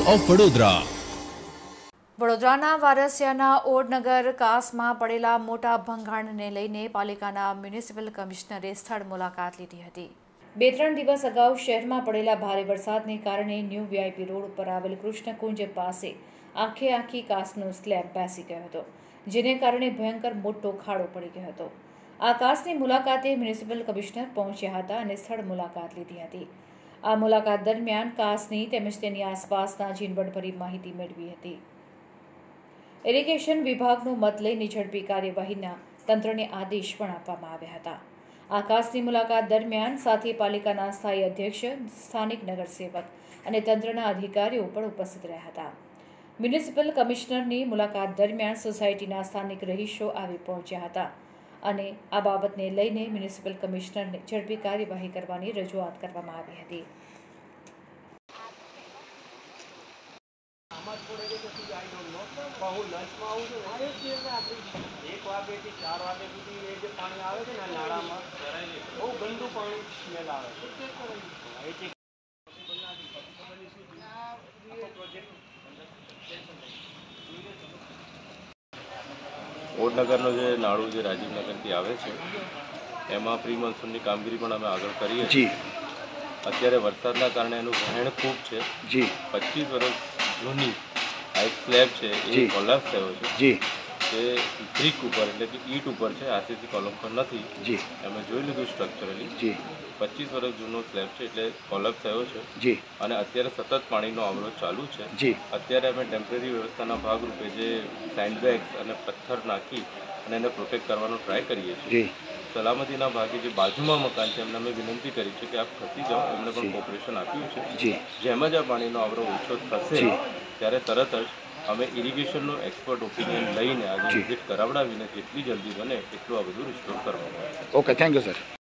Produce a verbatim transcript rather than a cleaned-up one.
Of Vadodara. વડોદરાના વારસિયાના ઓડનગર કાસમાં પડેલા મોટા ભંગાણને લઈને પાલિકાના મ્યુનિસિપલ કમિશનરે સ્થળ મુલાકાત લીધી હતી. બે ત્રણ દિવસ અગાઉ શહેરમાં પડેલા ભારે વરસાદને કારણે ન્યૂ વીઆઈપી રોડ ઉપર આવેલ કૃષ્ણકુંજ પાસે આખે આખી કાચનો સ્લેબ બેસી ગયો હતો, જેને કારણે ભયંકર મોટો ખાડો પડી ગયો હતો. આ કાચની મુલાકાતે મ્યુનિસિપલ કમિશનર પહોંચ્યા હતા અને સ્થળ મુલાકાત લીધી હતી. આ મુલાકાત દરમિયાન કાચની તેમજ તેની આસપાસના ઝીણવટભરી માહિતી મેળવી હતી. ઇરિગેશન વિભાગનો મત લઈને ઝડપી કાર્યવાહીના તંત્રને આદેશ પણ આપવામાં આવ્યા હતા. આ કાચની મુલાકાત દરમિયાન સાથે પાલિકાના સ્થાયી અધ્યક્ષ, સ્થાનિક નગરસેવક અને તંત્રના અધિકારીઓ પણ ઉપસ્થિત રહ્યા હતા. મ્યુનિસિપલ કમિશનરની મુલાકાત દરમિયાન સોસાયટીના સ્થાનિક રહીશો આવી પહોંચ્યા હતા અને આ બાબતને લઈને મ્યુનિસિપલ કમિશનરને ઝડપી કાર્યવાહી કરવાની રજૂઆત કરવામાં આવી હતી. ઓડનગરનો જે નાળું જે રાજીવનગરથી આવે છે એમાં પ્રી મોન્સૂનની કામગીરી પણ અમે આગળ કરીએ છીએ. અત્યારે વરસાદના કારણે એનું વહેણ ખૂબ છે. જી પચીસ વર્ષ જૂની આ એક સ્લેબ છે એ કોલેપ્સ થયો છે. જે બ્રિક ઉપર એટલે કે ઈટ ઉપર છે, આરસીસી કોલમ પર નથી. જી અમે જોઈ લીધું સ્ટ્રક્ચરલી. જી પચીસ વર્ષ જૂનો સ્લેબ છે એટલે કોલેપ્સ થયો છે. જી અને અત્યારે સતત પાણીનો અવરોધ ચાલુ છે. જી અત્યારે અમે ટેમ્પરરી વ્યવસ્થાના ભાગરૂપે જે સેન્ડબેગ્સ અને પથ્થર નાખી અને એને પ્રોટેક્ટ કરવાનો ટ્રાય કરીએ છીએ. સલામતીના ભાગે જે બાજુમાં મકાન છે એમને અમે વિનંતી કરી છે કે આપ ખસી જાઓ, એમને પણ કોપરેશન આપ્યું છે. જેમ જ આ પાણીનો અવરોધ ઓછો થશે ત્યારે તરત જ અમે ઇરિગેશનનો એક્સપર્ટ ઓપિનિયન લઈને આજે વિઝિટ કરાવડાવીને જેટલી જલ્દી બને એટલું આ બધું રિસ્ટોર કરવામાં આવે. Okay, thank you sir.